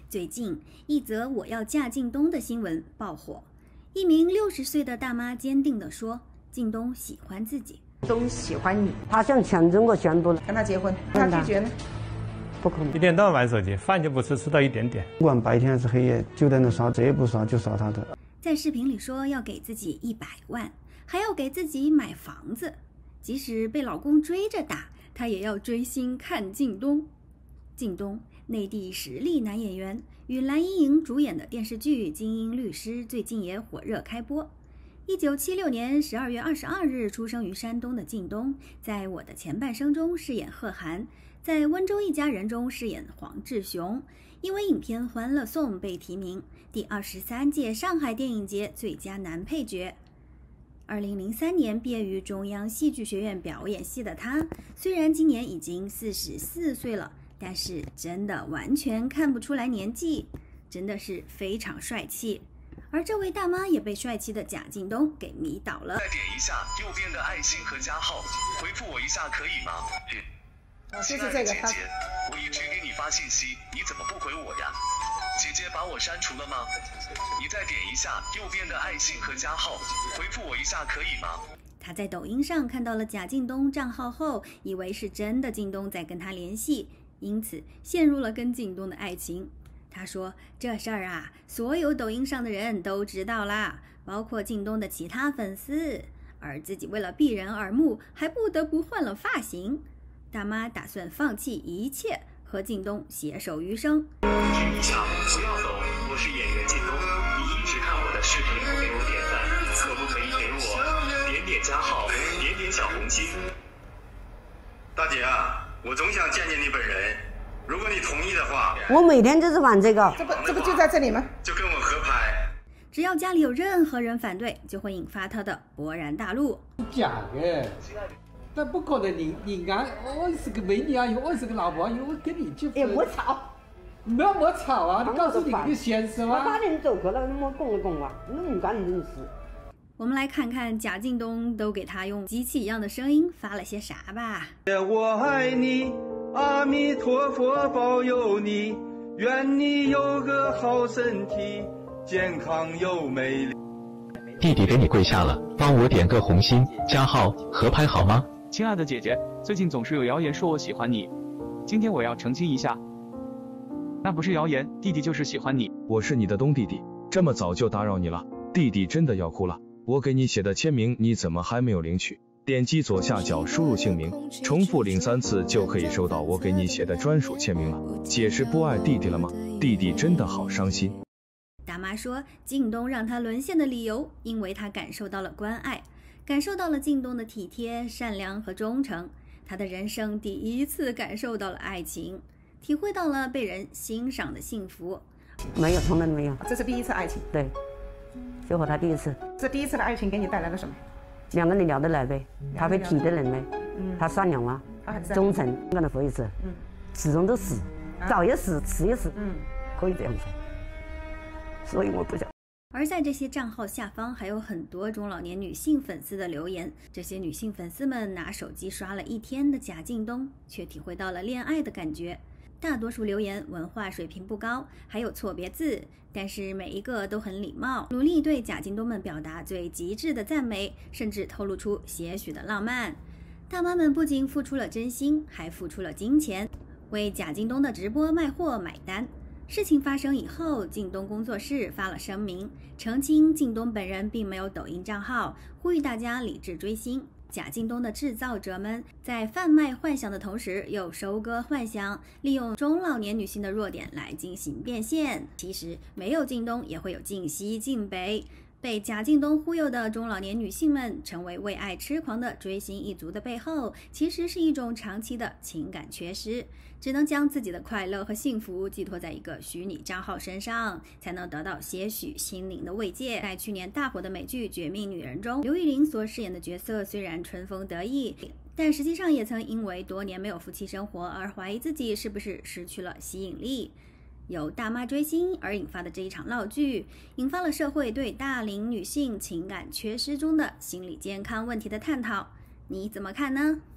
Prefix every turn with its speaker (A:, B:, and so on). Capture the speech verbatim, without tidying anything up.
A: 最近，一则我要嫁靳东的新闻爆火。一名六十岁的大妈坚定地说：“靳东喜欢自己，
B: 东喜欢你，
C: 他向全中国宣布了
B: 跟他结婚，他拒绝呢？
C: 不可能。
D: 一天到晚玩手机，饭就不吃，吃到一点点。
E: 不管白天还是黑夜，就在那刷，这也不刷就刷他的。”
A: 在视频里说要给自己一百万，还要给自己买房子，即使被老公追着打，她也要追星看靳东。靳东，内地实力男演员，与蓝盈莹主演的电视剧《精英律师》最近也火热开播。一九七六年十二月二十二日出生于山东的靳东，在《我的前半生》中饰演贺涵，在《温州一家人》中饰演黄志雄，因为影片《欢乐颂》被提名第二十三届上海电影节最佳男配角。二零零三年毕业于中央戏剧学院表演系的他，虽然今年已经四十四岁了，但是真的完全看不出来年纪，真的是非常帅气。而这位大妈也被帅气的贾靳东给迷倒了。
F: 再点一下右边的爱心和加号，回复我一下可以吗？
B: 啊，就是这个。
F: 姐姐，我一直给你发信息，你怎么不回我呀？姐姐把我删除了吗？你再点一下右边的爱心和加号，回复我一下可以吗？
A: 他在抖音上看到了贾靳东账号后，以为是真的靳东在跟他联系，因此陷入了跟靳东的爱情。他说这事儿啊，所有抖音上的人都知道啦，包括靳东的其他粉丝，而自己为了避人耳目，还不得不换了发型。大妈打算放弃一切，和靳东携手余生。
F: 停一下，不要走，我是演员靳东，你一直看我的视频不给我点赞，可不可以给我点点加号，点点小红心？
G: 大姐啊，我总想见见你本人，如果你同意的话，
C: 我每天就是玩这个。
B: 这不这不就在这里吗？
G: 就跟我合拍。
A: 只要家里有任何人反对，就会引发他的勃然大怒。
H: 假的，那不可能你！你你俺我是个美女啊，有我是个老婆，有我跟你就
C: 哎，我吵，
H: 没有我吵啊！你告诉你个先生啊！
C: 我把人走过了，那么讲一讲啊，那唔干你事。
A: 我们来看看贾靳东都给他用机器一样的声音发了些啥吧。
I: 我爱你，阿弥陀佛保佑你，愿你有个好身体，健康又美丽。
J: 弟弟给你跪下了，帮我点个红心，加号，合拍好吗？
K: 亲爱的姐姐，最近总是有谣言说我喜欢你，今天我要澄清一下，那不是谣言，弟弟就是喜欢你。
L: 我是你的东弟弟，这么早就打扰你了，弟弟真的要哭了。我给你写的签名你怎么还没有领取？点击左下角输入姓名，重复领三次就可以收到我给你写的专属签名了。姐是不爱弟弟了吗？弟弟真的好伤心。
A: 大妈说，靳东让她沦陷的理由，因为她感受到了关爱，感受到了靳东的体贴、善良和忠诚。她的人生第一次感受到了爱情，体会到了被人欣赏的幸福。
C: 没有，从来没有。
B: 这是第一次爱情。
C: 对，就和他第一次。
B: 这第一次的爱情给你带来了什么？
C: 两个人聊得来呗，他会体的人呗，嗯，他善良啊，
B: 他很
C: 忠诚，跟他说一次，嗯，始终都死，早也死，迟也死，
B: 嗯，
C: 可以这样说。所以我不想。
A: 而在这些账号下方还有很多中老年女性粉丝的留言，这些女性粉丝们拿手机刷了一天的贾靳东，却体会到了恋爱的感觉。大多数留言文化水平不高，还有错别字，但是每一个都很礼貌，努力对贾靳东们表达最极致的赞美，甚至透露出些许的浪漫。大妈们不仅付出了真心，还付出了金钱，为贾靳东的直播卖货买单。事情发生以后，靳东工作室发了声明，澄清靳东本人并没有抖音账号，呼吁大家理智追星。贾靳东的制造者们在贩卖幻想的同时，又收割幻想，利用中老年女性的弱点来进行变现。其实没有靳东，也会有靳西、靳北。被贾靳东忽悠的中老年女性们成为为爱痴狂的追星一族的背后，其实是一种长期的情感缺失，只能将自己的快乐和幸福寄托在一个虚拟账号身上，才能得到些许心灵的慰藉。在去年大火的美剧《绝命女人》中，刘玉玲所饰演的角色虽然春风得意，但实际上也曾因为多年没有夫妻生活而怀疑自己是不是失去了吸引力。由大妈追星而引发的这一场闹剧，引发了社会对大龄女性情感缺失中的心理健康问题的探讨。你怎么看呢？